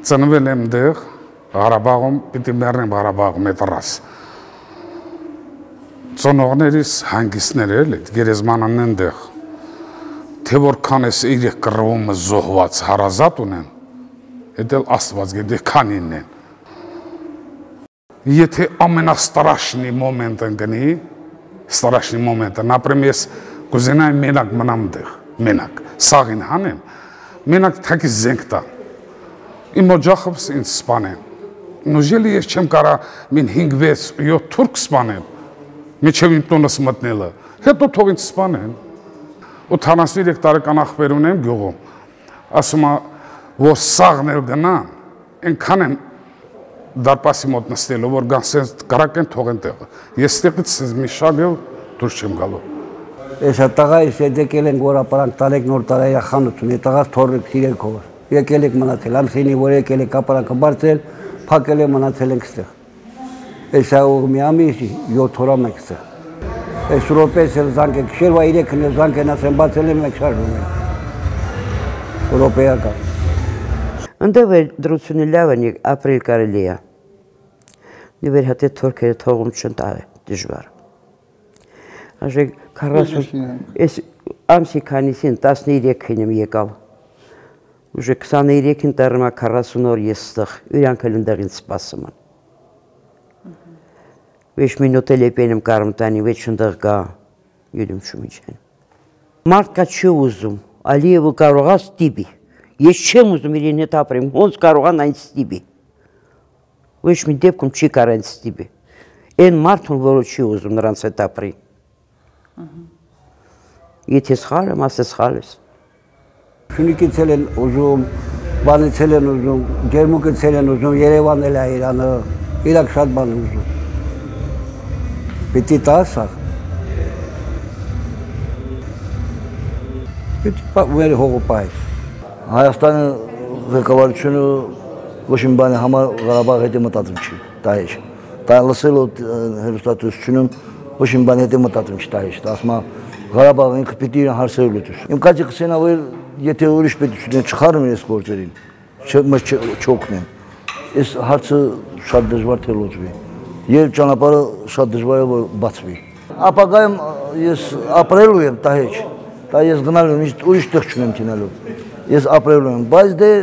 ծնվել եմ դեղ, Ղարաբաղում, պիտի մեռնեմ Ղարաբաղում այդ ռաս։ Ծնողներիս հանգիստներ էլ այդ գերեզմանն են դեղ, թե որքան ես իրեք կռվումը զոհված հարազատ ունեն, այդ էլ Աստված գիտի քանին են։ Եթե ամենաստրաշնի մոմենտն գնի, ստրաշնի մոմենտը, например, ես կուզենայի մենակ մնամ դեղ, մենակ, սաղին հանեմ, մենակ թակիս զենք տան, իմ օջախովս ինձ սպանեն, նուժելի ես չեմ կարա մին 5-6-7 թուրք սպանեմ, միջև իմ տունս մտնելը, հետո թող ինձ սպանեն, 83 տարեկան ախպեր ունեմ գյուղում, ասում որ սաղն էլ գնան, ենքան են դարպասի մոտ նստելու, որ գան սենց կարակ են թող են տեղը, ես ստեղից սենց մի շագ էլ դուրս չեմ գալու։ Ես տղայիս եկել ենք որապարանք տալեք նոր տարայա խանություն, տղաս թորրիկ սիրենք հոր, եկել եք մնացել, ամսինի որ եկել եք ապարանքը բարձել, փակել է մնացել ենք ստեղ։ Ես աղող մի ամիսի 7 օրամ ենք ստեղ։ Ես ռոպես էլ զանք եք, շերվա 3 զանք են ասեն բացել եմ եք շարժում ենք, ռոպեական։ Ընդեղ էր դրությունը լավ են ապրել կարելի է, նվեր հատե թորքերը թողում չընտաղ է, դժվար։ Աշեք 40, ես ամսի քանիսին 13-ին եմ եկալ, ուժե 23-ին տարմա 40 օր ես ստեղ, իրանք էլ ընդեղ ինձ սպասում են։ Վեշ մինոտ էլ էպեն եմ կարում տանի, վեչ ընդեղ գա, յուրիմ շումիչ են։ Մարդ կա չի ուզում, Ալիևը կարողա ստիպի, ես չեմ ուզում իրեն հետ ապրեմ, ոնց կարողան այն ստիպի։ Ոչ մի դեպքում չի կարող այն ստիպի։ Այն մարդուն, որը չի ուզում նրանց հետ ապրի։ Եթե սխալ եմ, ասես սխալ ես։ Շունիկից են ուզում, բանից են ուզում, ջերմուկից են ուզում, Երևանն էլ է Իրանը, իրակ շատ բան ուզում։ Պիտի տասախ։ Պիտի մեր հողոպայր։ Հայաստանը ղեկավարությունը ոչ մի բանի համար Ղարաբաղ հետ մտածում չի, դա է։ Դա լսելով հերոստատուսությունում ոչ մի բանի հետ մտածում չի, դա է։ Ասում Ղարաբաղը ինքը պիտի իրեն հարցերը լուծի։ Իմ կաճի կսենա որ եթե ուրիշ պետություններ չխարում են այս գործերին, չօգնեն, այս հարցը շատ դժվար թե լուծվի։ Եվ ճանապարհը շատ դժվար է որ բացվի։ Ապագայում ես ապրելու եմ, դա է։ Դա ես գնալու եմ, ուրիշ տեղ չունեմ գնալու։ Ես ապրելու եմ, բայց դե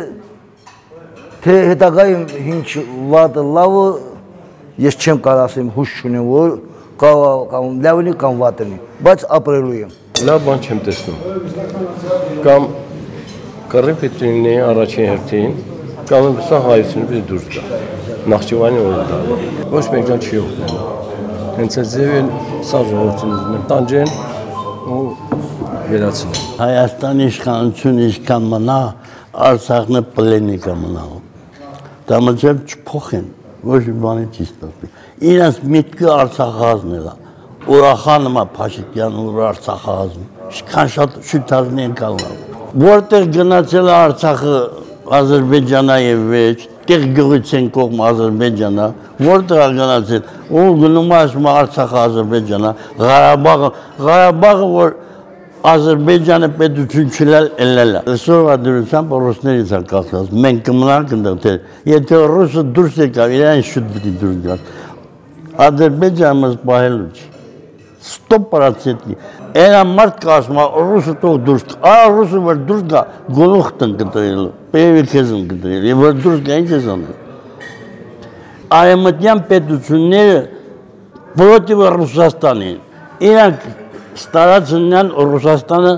թե հետագայում ինչ վատը լավը ես չեմ կարող ասեմ հույս չունեմ որ կամ լավնի կամ վատնի, բայց ապրելու եմ։ Լավ բան չեմ տեսնում։ Կամ կռի պետք է լինի առաջին հերթին, կամ սա հայությունը պետք է դուրս գա։ Նախճիվանի օրը դա։ Ոչ մեկն չի օգնելու։ Հենց այս ձևն սա ժողովրդին տանջեն ու վերացնել։ Հայաստանի իշխանությունը ինչքան մնա, Արցախն պլենիկա մնա։ Դա մջեմ չփոխեն, ոչ մի բանի չի ստացվի։ Իրենց միտքը Արցախազն է։ Ուրախանում է Փաշիկյանը ու Արցախազն։ Ինչքան շատ շուտարն են կալնում։ Որտեղ գնացել է Արցախը Ադրբեջանա եւ վեճ, տեղ գյուղից են կողմ Ադրբեջանա, որտեղ է գնացել, ու գնում է ասում Արցախը Ադրբեջանա, Ղարաբաղը որ Ադրբեջանը պետություն չլալ էլելա։ Այսօր ադրբեջան ռուսներից է կախված, մենք կմնանք ընդեղ, եթե ռուսը դուրս եկավ, իրեն շուտ պիտի դուրս գալ։ Ադրբեջանը մեզ պահելու չի, 100%։ Էնա մարդ կասում, ռուսը տող դուրս գա, ռուսը որ դուրս գա, գոլուխ տնք կտրելու, պեևի քեզն կտրել, և որ դուրս գա, ինչ ես անել։ Արևմտյան պետությունները պրոտիվ Ռուսաստանին, իրանք ստարացնյան Ռուսաստանը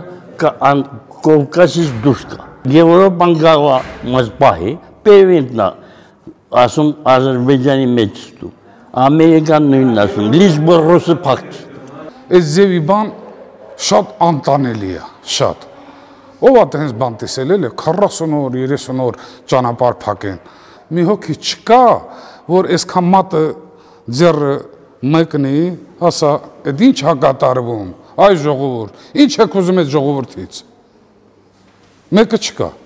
Կովկասից դուրս կա։ Եվրոպան գաղվա մզ պահի, պեևինքնա, ասում Ադրբեջանի մեջ ստու, Ամերիկան նույնն ասում, լիչ բր ռուսը պակցի։ Այս ձևի բան շատ անտանելի է, շատ։ Ով է տենց բան տեսել էլ է, 40 օր, 30 օր ճանապարհ փակեն։ Մի հոգի չկա, որ այսքան մատը ձեռը մեկնի, ասա, այդ ինչ է կատարվում, այ ժողովուրդ, ինչ եք ուզում այդ ժողովրդից։ Մեկը չկա։